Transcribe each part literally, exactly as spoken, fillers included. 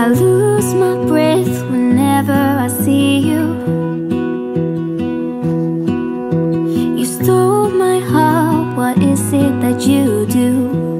lose my breath whenever I see you. You stole my heart, what is it that you do?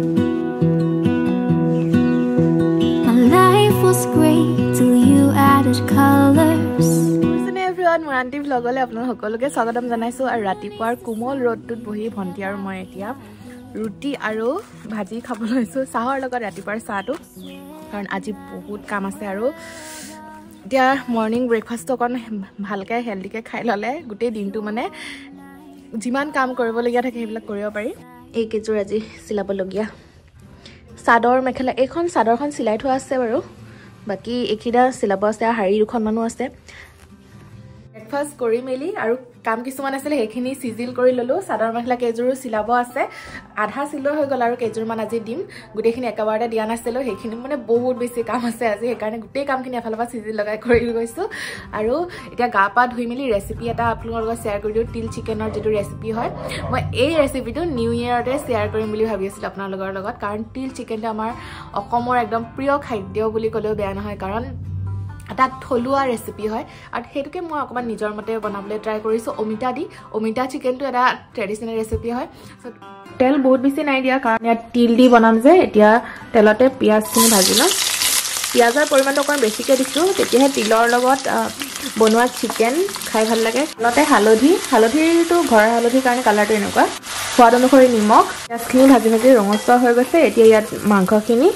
My life was great till you added colors. মই aunty ভ্লগলে আপোনালোক সকলোকে স্বাগতম জনাইছো আৰু ৰাতিপুৱাৰ কোমল ৰ'দটোত বহি ভন্টি আৰু মই এতিয়া ৰুটি আৰু ভাজি খাব লৈছো চাহৰ লগত ৰাতিপুৱাৰ চাহটো কাৰণ আজি বহুত কাম আছে আৰু এতিয়া মৰ্নিং ব্ৰেকফাষ্ট অকন ভালকে হেলদিকে খাই ললে গোটেই দিনটো মানে যিমান কাম কৰিবলগীয়া থাকে সেইবিলাক কৰিব পাৰি এই কেজোৰ আজি চিলাব লগিয়া চাদৰ মেখেলা এখন চাদৰখন চিলাই থোৱা আছে বাৰু বাকি একিটা চিলাব আছে হাৰি দুখন মানুহ আছে ব্ৰেকফাষ্ট কৰি মেলি আৰু কাম কিছুমান আছিল হেখিনি সিজিল কৰি ললো সাদৰ মেখলা কেজুৰ সিলাব আছে আধা সিলো হৈ গল আৰু কেজুৰ মান আজি দিম গুটেখিনি একেবাৰতে দিয়া নাছিলো হেখিনি মানে বহুত বেছি কাম আছে আজি হেকাৰণে গুটে কামখিনি এফালবা সিজিল লগাই কৰি গৈছো আৰু এতিয়া গা পা ধুই মেলি ৰেচিপি এটা আপোনালোকৰ লগত শেয়াৰ কৰি দিও তিল চিকেনৰ যেটো ৰেচিপি হয় মই এই ৰেচিপিটো নিউ ইয়াৰতে শেয়াৰ কৰিম বুলি ভাবি আছিল আপোনালোকৰ লগত কাৰণ তিল চিকেনটো আমাৰ অসমৰ একদম প্ৰিয় খাদ্য বুলি কলেও বেয়া নহয় কাৰণ এটা থলুৱা ৰেচিপি হয় আৰু হেতুকে মই অকমান নিজৰ মতে বনাবলৈ ট্ৰাই কৰিছো অমিতা দি অমিতা চিকেনটো এটা ট্ৰেডিশনাল ৰেচিপি হয় তেল বহুত বেছি নাই দিয়া কাৰণ ইয়াত তিল দি বনাম যে এতিয়া তেলতে পিয়াজখিনি ভাজি লম পিয়াজৰ পৰিমাণটো অকমান বেছিকে দিছো তেতিয়াহে তিলৰ লগত বনোৱা চিকেন খাই ভাল লাগে তেলতে হালধি হালধিটো ঘৰৰ হালধিৰ কাৰণে কালাৰটো এনেকুৱা সোৱাদ অনুসৰি নিমখ পিয়াজখিনি ভাজি ভাজি ৰঙচুৱা হৈ গৈছে এতিয়া ইয়াত মাংসখিনি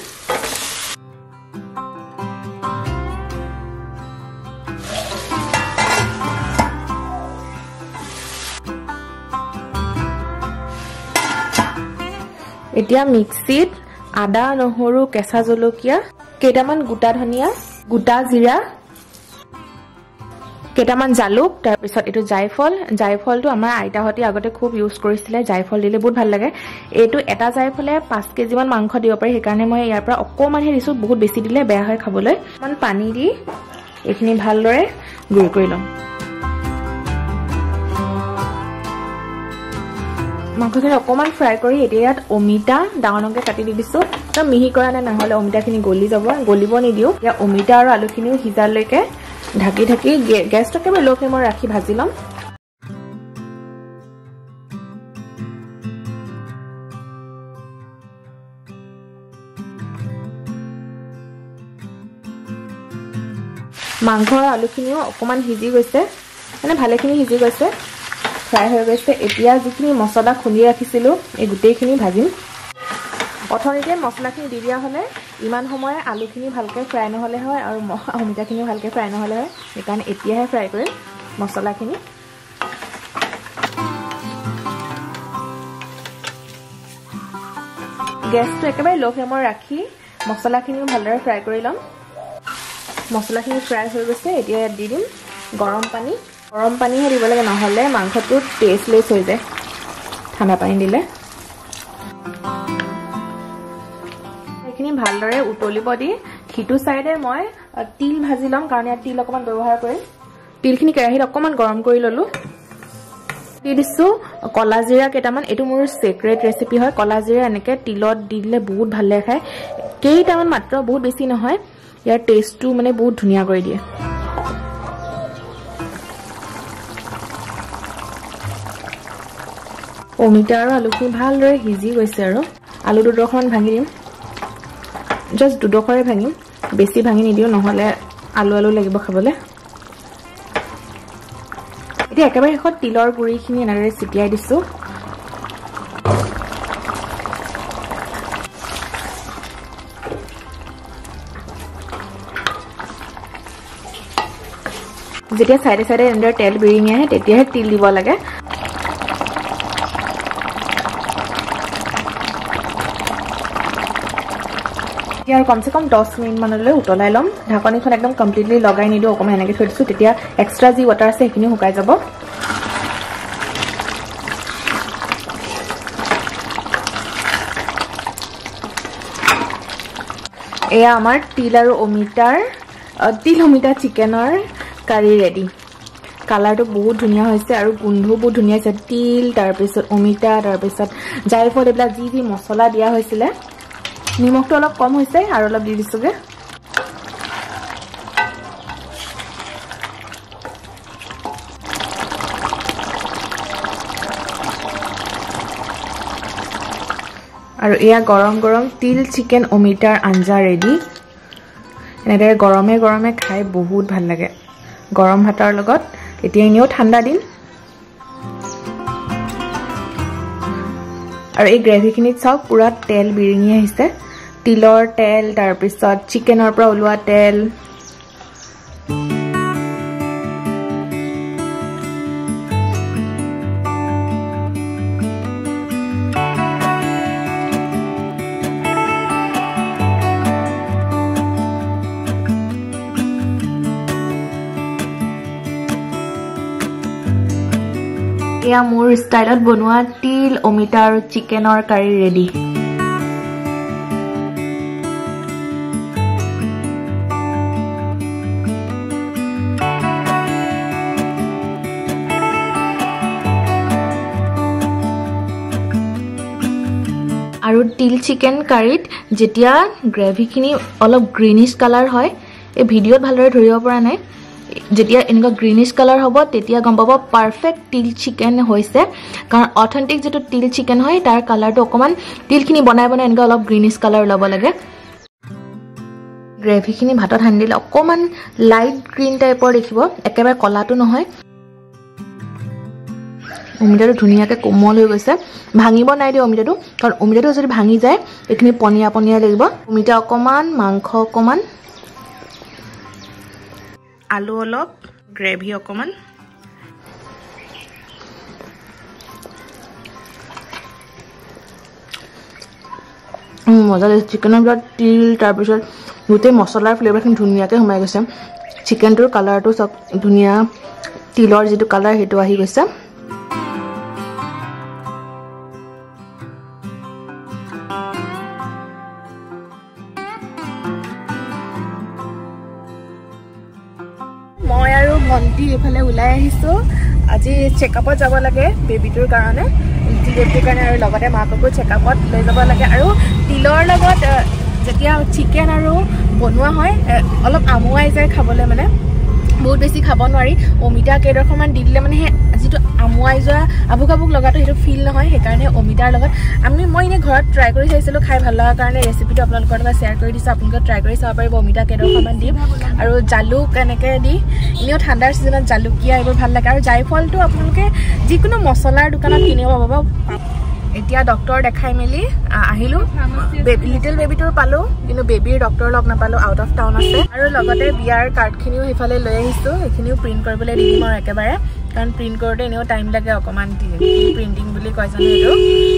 এতিয়া মিক্সিত আদা নহৰু কেঁচা জলকীয়া কেটামান গোটা ধনিয়া গোটা জিৰা কেটামান জালুক তাৰ পিছত এটো জায়ফল জায়ফলটো আমাৰ আইতাহতি আগতে খুব ইউজ কৰিছিলে জায়ফল দিলে বহুত ভাল লাগে এটো এটা জায়ফলে পাঁচ কেজি মান মাংস দিব পাৰি হেকাৰণে মই ইয়াৰ পৰা অকমান হে দিছো বহুত বেছি দিলে বেয়া হয় খাবলৈ মান পানী দি এখিনি ভালদৰে গুৰি কৰি লম মাংসখিনি অকমান ফ্ৰাই কৰি এতিয়াত অমিতা ডাঙৰকে কাটি দি দিছো তো মিহি কৰা না নহলে অমিতাখিনি গলি যাব গলিব নিদিও ইয়া অমিতা আৰু আলুখিনিও হিজালৈকে ঢাকি ঢাকি গেছটোকে লো ফ্লেমত ৰাখি ভাজি লম মাংস আৰু আলুখিনিও অকমান হিজি গৈছে মানে ভালেখিনি হিজি গৈছে ফ্ৰাই হৈ গৈছে এতিয়া যিখিনি মছলা খুন্দি ৰাখিছিলো এই গুটেইখিনি ভাজিম অথনিতে মছলাখিনি দি দিয়া হলে ইমান সময় আলুখিনি ভালকে ফ্ৰাই নহলে হয় আৰু অমিতাখিনি ভালকে ফ্ৰাই নহলে হয় সেইকাৰণে এতিয়াহে ফ্ৰাই কৰিম মছলাখিনি গেছটো একেবাৰে লো ফ্লেমত ৰাখি মছলাখিনিও ভালদৰে ফ্ৰাই কৰি লম মছলাখিনি ফ্ৰাই হৈ গৈছে এতিয়া ইয়াত দি দিম গৰম পানী গৰম পানী হে দিব লাগে নহলে মাংসটো টেষ্টলেছ হৈ যায় ঠাণ্ডা পানী দিলে এইখিনি ভালদৰে উতলিব দি খিটু সাইডে মই তিল ভাজি লম কাৰণ ইয়াত তিল অকমান ব্যৱহাৰ কৰিম তিলখিনি কেৰাহীত অকমান গৰম কৰি ললো দি দিছো কলা জিৰা কেটামান এটো মোৰ সিক্ৰেট ৰেচিপি হয় কলা জিৰা এনেকে তিলত দিলে বহুত ভাল লাগে খায় কেইটামান মাত্ৰ বহুত বেছি নহয় ইয়াৰ টেষ্টটো মানে বহুত ধুনিয়া কৰি দিয়ে অমিতা আৰু আলুখিনি ভালদৰে হিজি গৈছে আৰু আলু দুডোখন ভাঙি দিম জাস্ট দুডোখৰে ভাঙিম বেছি ভাঙি নিদিও নহলে আলু আলু লাগিব খাবলৈ এতিয়া একেবাৰে শেষত তিলৰ গুৰিখিনি এনেদৰে চিটিয়াই দিছো যেতিয়া সাইডে সাইডে এনেদৰে তেল বিৰিঙি আহে তেতিয়াহে তিল দিব লাগে ইয়াৰ কমসে কম দহ মিনিট মানলৈ উতলাই লম ঢাকনিখন একদম কমপ্লিটলি লগাই নিদিও অকমান এনেকৈ থৈ দিছো তেতিয়া এক্সট্ৰা যি ওৱাটাৰ আছে সেইখিনি শুকাই যাব এয়া আমাৰ তিল আৰু অমিতাৰ তিল অমিতা চিকেনৰ কাৰি ৰেডি কালাৰটো বহুত ধুনিয়া হৈছে আৰু গোন্ধও বহুত ধুনিয়া আছে তিল তাৰ পিছত অমিতা তাৰ পিছত জায়ফল এবলা যি যি মছলা দিয়া হৈছিল নিমখটো অলপ কম হৈছে আৰু অলপ দি দিছোগে আৰু এয়া গৰম গৰম তিল চিকেন অমিতাৰ আঞ্জা ৰেডি এনেদৰে গৰমে গৰমে খাই বহুত ভাল লাগে গৰম ভাতৰ লগত এতিয়া এনেও ঠাণ্ডা দিন আৰু এই গ্ৰেভিখিনিত চাওক পুৰা তেল বিৰিঙি আহিছে তিলৰ তেল তাৰ পিছত চিকেনৰ পৰা ওলোৱা তেল এয়া মোৰ ষ্টাইলত বনোৱা তিল অমিতা আৰু চিকেনৰ কাৰী ৰেডি আৰু তিল চিকেন কাৰীত যেতিয়া গ্ৰেভিখিনি অলপ গ্ৰীনিশ কালাৰ হয় এই ভিডিঅ'ত ভালদৰে ধৰিব পৰা নাই যেতিয়া এনেকুৱা গ্ৰীনিশ কালাৰ হ'ব তেতিয়া গম পাব পাৰফেক্ট তিল চিকেন হৈছে কাৰণ অথেন্টিক যেটো তিল চিকেন হয় তাৰ কালাৰটো অকমান তিলখিনি বনাই বনাই এনেকুৱা অলপ গ্ৰীনিশ কালাৰ ল'ব লাগে গ্ৰেভিখিনি ভাতত হান্দিলে অকমান লাইট গ্ৰীন টাইপৰ দেখিব একেবাৰে কলাটো নহয় অমিতাটো ধুনীয়াকৈ কোমল হৈ গৈছে ভাঙিব নাই দিও অমিতাটো কাৰণ অমিতাটো যদি ভাঙি যায় এখিনি পনিয়া পনিয়া লাগিব অমিতা অকমান মাংস অকমান আলু অলপ গ্ৰেভি অকমান মজা লাগিছে চিকেনৰ ভিতৰত তিল তাৰ পিছত গোটেই মছলাৰ ফ্লেভাৰখিনি ধুনীয়াকৈ সোমাই গৈছে চিকেনটোৰ কালাৰটো সব ধুনীয়া তিলৰ যেটো কালাৰ হেটো আহি গৈছে মই আৰু ভন্টি এফালে উলাই আহিছো আজি চেকআপত যাব লাগে বেবিটোৰ কাৰণে বেবিটোৰ কাৰণে আৰু লগতে মাককো চেকআপত লৈ যাব লাগে আৰু তিলৰ লগত যেতিয়া চিকেন আৰু বনোৱা হয় অলপ আমুৱাই যায় খাবলৈ মানে বহুত বেছি খাব নোৱাৰি অমিতা কেইডখৰমান দি দিলে মানে যেটো আমুৱাই যোৱা আবুক আবুক লগাটো হেটো ফিল নহয় সেইকাৰণে অমিতাৰ লগত আমি মই ইনে ঘৰত ট্ৰাই কৰি চাইছিলো খাই ভাল লগাৰ কাৰণে ৰেচিপিটো আপোনালোকৰ লগত শ্বেয়াৰ কৰি দিছো আপোনালোকে ট্ৰাই কৰি চাব পাৰিব অমিতা কেইডখৰমান দি আৰু জালুক এনেকে দি ইনেও ঠাণ্ডাৰ সিজনত জালুকিয়া এইবোৰ ভাল লাগে আৰু জায়ফলটো আপোনালোকে যিকোনো মছলাৰ দোকানত কিনিব পাব এতিয়া ডক্টৰ দেখাই মেলি আহিলো লিটল বেবিটোৰ পালো কিন্তু বেবিৰ ডক্টৰ লগ নাপালো আউট অফ টাউন আছে আৰু লগতে বিয়াৰ কাৰ্ডখিনিও হেফালে লৈ আহিছো এখিনিও প্ৰিন্ট কৰিবলৈ দি দিম আৰু একেবাৰে কাৰণ প্ৰিন্ট কৰোতে এনেও টাইম লাগে অকমান প্ৰিন্টিং বুলি কয় জানো এটো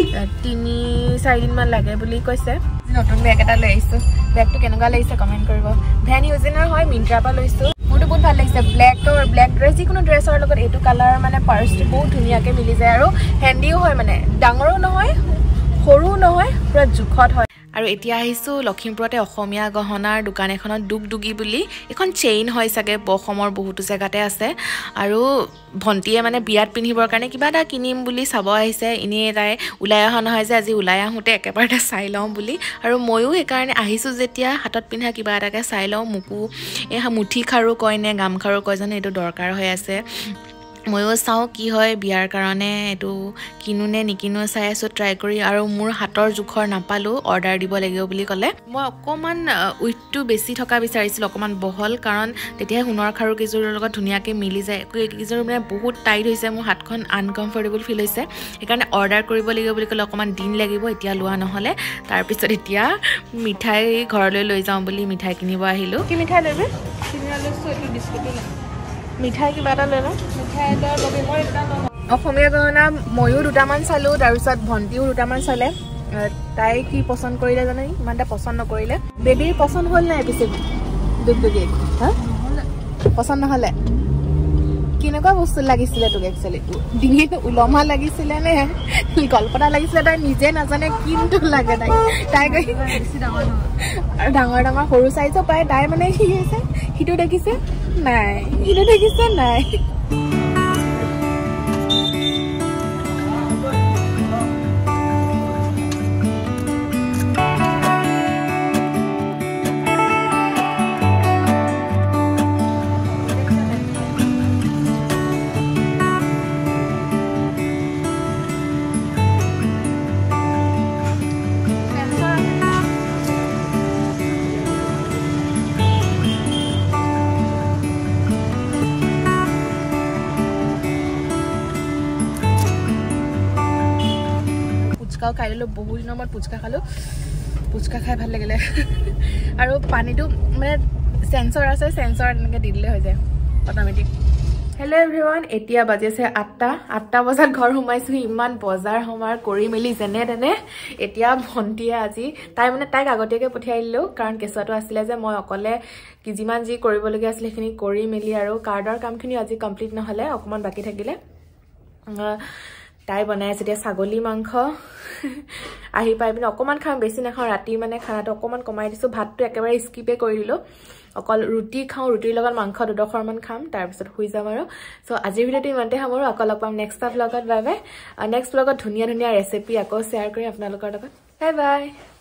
তিনি চাৰি দিন মান লাগে বুলি কৈছে নতুন বেগ এটা লৈ আহিছো বেগটো কেনেকুৱা লাগিছে কমেন্ট কৰিব ভ্যান ইউজিনাৰ হয় মিন্ত্ৰা পৰা লৈছো মোৰটো বহুত ভাল লাগিছে ব্ল্যাক টো ব্ল্যাক ড্ৰেছ যিকোনো ড্ৰেছৰ লগত এটো কালাৰ মানে পাৰ্চটো বহুত ধুনীয়াকৈ মিলি যায় আৰু হেন্ডিও হয় মানে ডাঙৰো নহয় সৰু নহয় পুৰা জুখত হয় আৰু এতিয়া আহিছো লখিমপুৰতে অসমীয়া গহনাৰ দোকান এখনত দুগদুগি বুলি এখন চেইন হয় সাগে বখমৰ বহুত জায়গাতে আছে আৰু ভন্টিয়ে মানে বিয়াত পিন্ধিবৰ কাৰণে কিবা এটা কিনিম বুলি চাব আহিছে ইনি তাই উলাই অহা নহয় যে আজি উলাই আহোতে একেবাৰতে চাই লওঁ বুলি আৰু ময়ো এই কাৰণে আহিছো যেতিয়া হাতত পিন্ধা কিবা এটাকে চাই লওঁ মুকু এই মুঠি খাৰু কয় নে গাম খাৰু কয় জানো এটো দৰকাৰ হৈ আছে ময়ো চাওঁ কি হয় বিয়াৰ কাৰণে এটো কিনুনে নিকিনো চাই আছো ট্ৰাই কৰি আৰু মোৰ হাতৰ জুখৰ নাপালো অৰ্ডাৰ দিব লাগিব বুলি ক'লে মই অকমান উইথটো বেছি থকা বিচাৰিছিল অকমান বহল কাৰণ তেতিয়া হুনৰ খাৰু কিজোৰৰ লগত ধুনীয়াকৈ মিলি যায় কিজোৰ মানে বহুত টাইট হৈছে মোৰ হাতখন আনকমফৰ্টেবল ফিল হৈছে সেইকাৰণে অৰ্ডাৰ কৰিব লাগিব বুলি ক'লে অকমান দিন লাগিব এতিয়া লোৱা নহলে তাৰ পিছত এতিয়া মিঠাই ঘৰলৈ লৈ যাওঁ বুলি মিঠাই কিনিব আহিলো কি মিঠাই লবে কিনিয়া লৈছো এটো বিস্কুট লৈ মিঠাই কিবা এটা লৈ লওঁ মিঠাই এটা লবি মই এটা লওঁ অসমীয়া গহনা ময়ো দুটামান চালো তাৰ পিছত ভন্টিও দুটামান চালে তাই কি পছন্দ কৰিলে জানো ইমানটা পছন্দ নকৰিলে বেবিৰ পছন্দ হ'ল নাই পিছে দুগদুগি হা পছন্দ নহলে কেনেকুৱা বস্তু লাগিছিলে তোক একচুৱেলি ডিঙিত উলমা লাগিছিলে নে কল্পনা লাগিছিলে তাই নিজে নাজানে কিন্তু লাগে তাই তাই গৈ আৰু ডাঙৰ ডাঙৰ সৰু চাইজো পায় তাই মানে কি হৈছে সিটো দেখিছে নাই সিটো দেখিছে নাই পুচকাও খাই ললো বহুত দিনৰ মূৰত পুচকা খালো পুচকা খাই ভাল লাগিলে আৰু পানীটো মানে সেন্সৰ আছে সেন্সৰ এনেকৈ দি দিলে হৈ যায় অটোমেটিক হেল্ল' এভৰিৱান এতিয়া বাজিছে আঠটা আঠটা বজাত ঘৰ সোমাইছো ইমান বজাৰ সমাৰ কৰি মেলি যেনে তেনে এতিয়া ভণ্টিয়ে আজি তাই মানে তাইক আগতীয়াকৈ পঠিয়াই দিলো কাৰণ কেঁচুৱাটো আছিলে যে মই অকলে কি যিমান যি কৰিবলগীয়া আছিলে সেইখিনি কৰি মেলি আৰু কাৰ্ডৰ কামখিনি আজি কমপ্লিট নহ'লে অকণমান বাকী থাকিলে তাই বনাই আছে এতিয়া ছাগলী মাংস আহি পাই পিনে অকণমান খাম বেছি নাখাওঁ ৰাতি মানে খানাটো অকণমান কমাই দিছোঁ ভাতটো একেবাৰে স্কিপে কৰি দিলোঁ অকল ৰুটি খাওঁ ৰুটিৰ লগত মাংস দুডোখৰমান খাম তাৰপিছত শুই যাম আৰু চ' আজিৰ ভিডিঅ'টো ইমানতে সামৰোঁ আকৌ লগ পাম নেক্সট ব্লগত বাই বাই নেক্সট ব্লগত ধুনীয়া ধুনীয়া ৰেচিপি আকৌ শ্বেয়াৰ কৰিম আপোনালোকৰ লগত বাই বাই